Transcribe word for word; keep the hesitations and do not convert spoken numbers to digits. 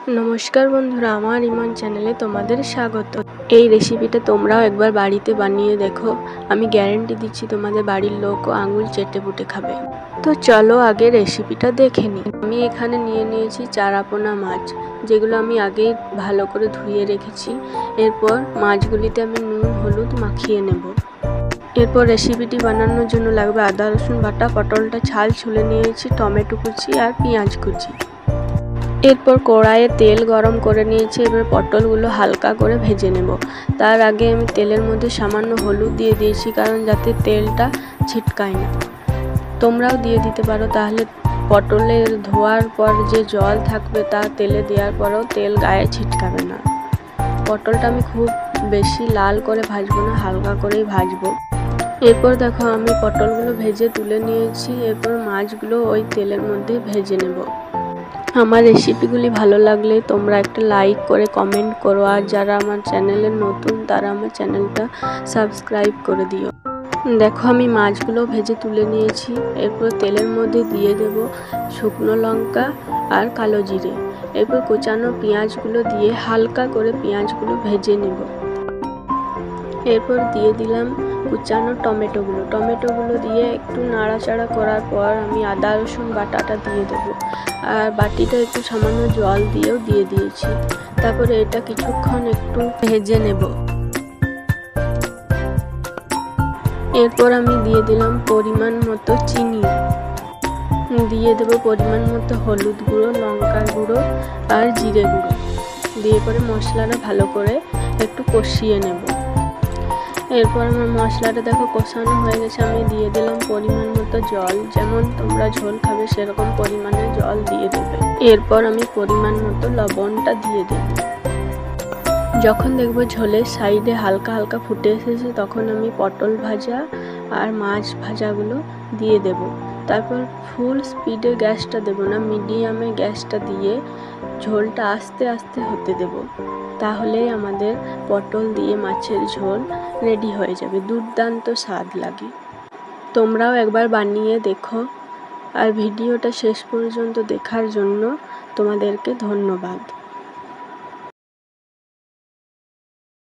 নমস্কার বন্ধুরা, আমার ইমন চ্যানেলে তোমাদের স্বাগত। এই রেসিপিটা তোমরাও একবার বাড়িতে বানিয়ে দেখো। আমি গ্যারান্টি দিচ্ছি তোমাদের বাড়ির লোকও আঙুল চেটে পুটে খাবে। তো চলো আগে রেসিপিটা দেখে নিই। আমি এখানে নিয়ে নিয়েছি চারাপোনা মাছ, যেগুলো আমি আগে ভালো করে ধুয়ে রেখেছি। এরপর মাছগুলিতে আমি নুন হলুদ মাখিয়ে নেব। এরপর রেসিপিটি বানানোর জন্য লাগবে আদা রসুন বাটা, পটলটা ছাল ছুলে নিয়েছি, টমেটো কুচি আর পেঁয়াজ কুচি। এরপর কড়াইয়ে তেল গরম করে নিয়েছি। এবার পটলগুলো হালকা করে ভেজে নেব। তার আগে আমি তেলের মধ্যে সামান্য হলুদ দিয়ে দিয়েছি, কারণ যাতে তেলটা ছিটকায় না। তোমরাও দিয়ে দিতে পারো, তাহলে পটলের ধোয়ার পর যে জল থাকবে তা তেলে দেওয়ার পরেও তেল গায়ে ছিটকাবে না। পটলটা আমি খুব বেশি লাল করে ভাজবো না, হালকা করেই ভাজবো। এরপর দেখো আমি পটলগুলো ভেজে তুলে নিয়েছি। এরপর মাছগুলো ওই তেলের মধ্যে ভেজে নেব। আমার রেসিপিগুলি ভালো লাগলে তোমরা একটা লাইক করে কমেন্ট করো, আর যারা আমার চ্যানেলে নতুন তারা আমার চ্যানেলটা সাবস্ক্রাইব করে দিও। দেখো আমি মাছগুলো ভেজে তুলে নিয়েছি। এরপর তেলের মধ্যে দিয়ে দেব শুকনো লঙ্কা আর কালো জিরে। এরপর কুচানো পেঁয়াজগুলো দিয়ে হালকা করে পেঁয়াজগুলো ভেজে নেব। এরপর দিয়ে দিলাম কুচানো টমেটোগুলো টমেটোগুলো দিয়ে একটু নাড়াচাড়া করার পর আমি আদা রসুন বাটাটা দিয়ে দেবো, আর বাটিটা একটু সামান্য জল দিয়েও দিয়ে দিয়েছি। তারপরে এটা কিছুক্ষণ একটু ভেজে নেব। এরপর আমি দিয়ে দিলাম পরিমাণ মতো চিনি, দিয়ে দেবো পরিমাণ মতো হলুদ গুঁড়ো, লঙ্কার গুঁড়ো আর জিরে গুঁড়ো। দিয়ে পরে মশলাটা ভালো করে একটু কষিয়ে নেব। এরপর আমার মশলাটা দেখো কষানো হয়ে গেছে। আমি দিয়ে দিলাম পরিমাণ মতো জল, যেমন তোমরা ঝোল খাবে সেরকম পরিমাণে জল দিয়ে দেবে। এরপর আমি পরিমাণ মতো লবণটা দিয়ে দেব। যখন দেখবো ঝোলের সাইডে হালকা হালকা ফুটে এসেছে, তখন আমি পটল ভাজা আর মাছ ভাজাগুলো দিয়ে দেব। তারপর ফুল স্পিডে গ্যাসটা দেবো না, মিডিয়ামে গ্যাসটা দিয়ে ঝোলটা আস্তে আস্তে হতে দেব। তাহলেই আমাদের পটল দিয়ে মাছের ঝোল রেডি হয়ে যাবে। দুর্দান্ত স্বাদ লাগে। তোমরাও একবার বানিয়ে দেখো। আর ভিডিওটা শেষ পর্যন্ত দেখার জন্য তোমাদেরকে ধন্যবাদ।